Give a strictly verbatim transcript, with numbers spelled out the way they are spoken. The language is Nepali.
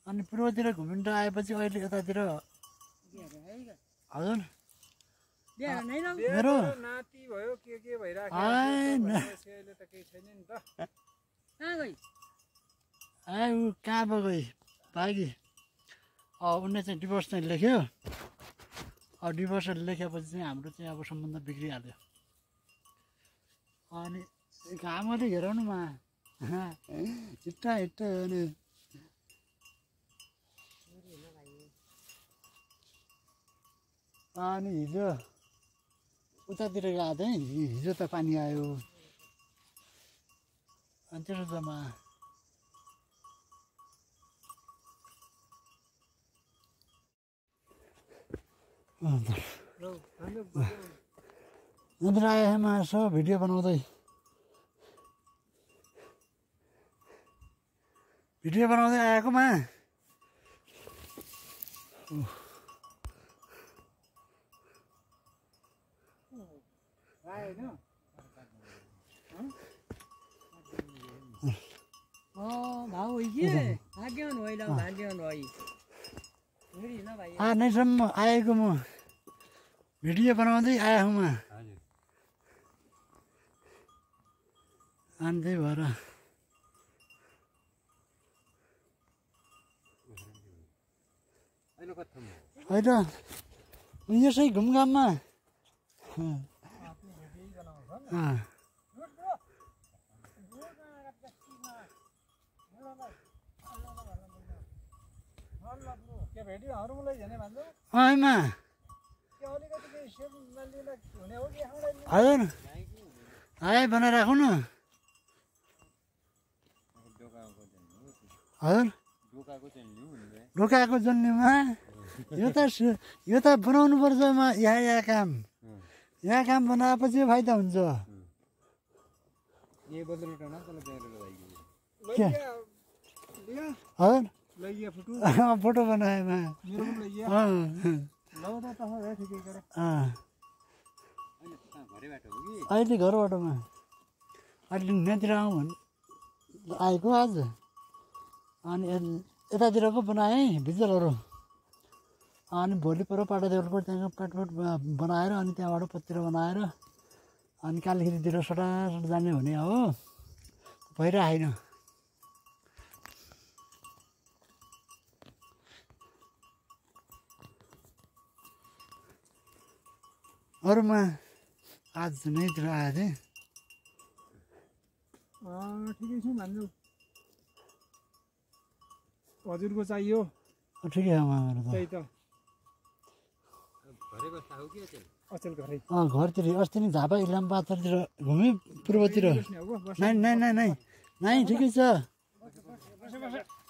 अनि पूर्वतिर घुमिन्छ आएपछि अहिले यतातिर हजुर मेरो नाति भयो के के भइराख्यो अहिले त केही छैन नि त कहाँ गई आए ऊ कहाँ पो गई भागी अब उनले चाहिँ डिभोर्स चाहिँ लेख्यो अब डिभोर्स लेखेपछि चाहिँ हाम्रो चाहिँ अब सम्बन्ध बिग्रिहाल्यो अनि घामले हेराउनुमा हिट्टा हिट्टा अनि अनि हिजो उतातिर गएको थिएँ हिजो त पानी आयो अनि त्यसो जम्मा अन्त आएमा यसो भिडियो बनाउँदै भिडियो बनाउँदै आएकोमा भाउ के भाग्यवान होइन भाग्यवान भाइ आनेसम्म आएको म भिडियो बनाउँदै आएको म अनि त्यही भएर अहिले यसै घुमघाममा आमा हजुर आए बनाएर राखौँ न हजुर ढोकाको जन्नीमा यो त यो त बनाउनु पर्छ यहाँ यहाँ काम यहाँ काम बनाएपछि फाइदा हुन्छ हजुर फोटो बनाएमा अहिले घर बाटोमा अहिले यहाँतिर आउँ भने आएको आज अनि यतातिरको बनाएँ भिजुअलहरू अनि भोलि पर पाटादेवलको त्यहाँको काटफुट बनाएर अनि त्यहाँबाट पतिर बनाएर अनि कालीखेतीतिर सटासट जाने हुने हो भइरहेन अरूमा आज नैतिर आएको थिएँ ठिकै छु भन्नु हजुरको चाहियो ठिकै हो त्यही त अचेल घरै घरतिर अस्ति नै झापा इलाम पाथरतिर घुमेँ पूर्वतिर नाइ नाइ नाइ नाइ नाइ ठिकै छ